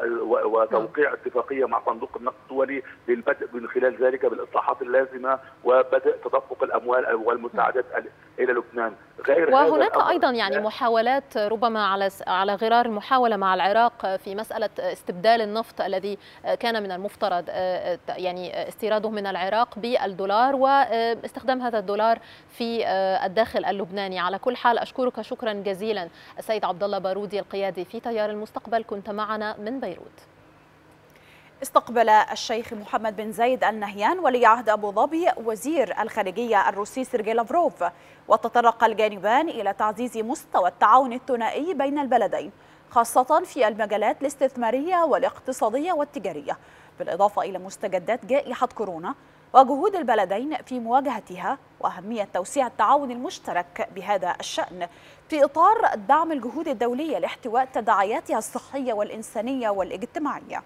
وتوقيع اتفاقيه مع صندوق النقد الدولي للبدء من خلال ذلك بالاصلاحات اللازمه وبدء تدفق الاموال والمساعدات الى لبنان. غير
وهناك ايضا يعني محاولات ربما على على غرار المحاوله مع العراق في مساله استبدال النفط الذي كان من المفترض يعني استيراده من العراق بالدولار واستخدام هذا الدولار في الداخل اللبناني. على كل حال أشكرك شكرا جزيلا السيد عبد الله بارودي القيادي في تيار المستقبل، كنت معنا من بيروت.
استقبل الشيخ محمد بن زايد آل نهيان ولي عهد أبو ظبي وزير الخارجية الروسي سيرجي لافروف، وتطرق الجانبان إلى تعزيز مستوى التعاون الثنائي بين البلدين خاصة في المجالات الاستثمارية والاقتصادية والتجارية، بالإضافة إلى مستجدات جائحة كورونا وجهود البلدين في مواجهتها وأهمية توسيع التعاون المشترك بهذا الشأن في إطار دعم الجهود الدولية لاحتواء تداعياتها الصحية والإنسانية والاجتماعية.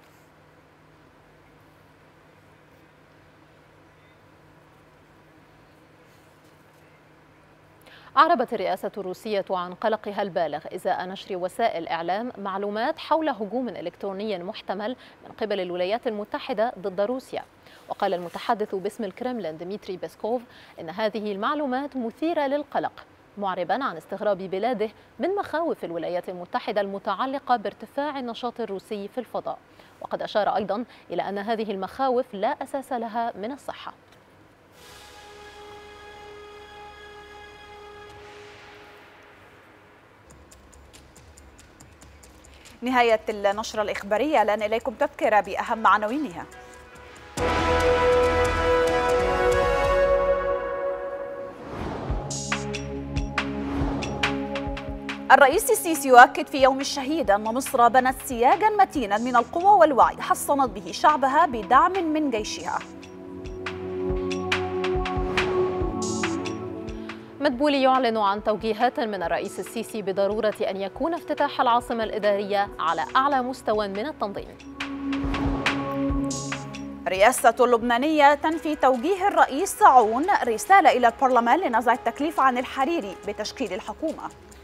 أعربت الرئاسة الروسية عن قلقها البالغ إزاء نشر وسائل إعلام معلومات حول هجوم إلكتروني محتمل من قبل الولايات المتحدة ضد روسيا. وقال المتحدث باسم الكرملين ديمتري بيسكوف إن هذه المعلومات مثيرة للقلق، معربا عن استغراب بلاده من مخاوف الولايات المتحدة المتعلقة بارتفاع النشاط الروسي في الفضاء. وقد أشار أيضا إلى أن هذه المخاوف لا أساس لها من الصحة.
نهاية النشرة الإخبارية، الآن إليكم تذكرة بأهم عناوينها. الرئيس السيسي يؤكد في يوم الشهيد أن مصر بنت سياجا متينا من القوى والوعي حصنت به شعبها بدعم من جيشها.
مدبولي يعلن عن توجيهات من الرئيس السيسي بضرورة أن يكون افتتاح العاصمة الإدارية على أعلى مستوى من التنظيم.
الرئاسة اللبنانية تنفي توجيه الرئيس عون رسالة إلى البرلمان لنزع التكليف عن الحريري بتشكيل الحكومة.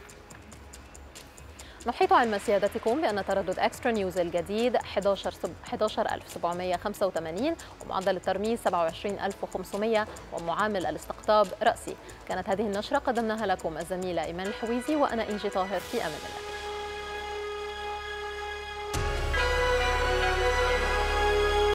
نحيط علم سيادتكم بأن تردد إكسترا نيوز الجديد أحد عشر ألف وسبعمائة وخمسة وثمانين ومعدل الترميز سبعة وعشرين ألف وخمسمائة ومعامل الاستقطاب رأسي. كانت هذه النشرة قدمناها لكم الزميلة إيمان الحويزي وأنا إنجي طاهر، في أمان الله.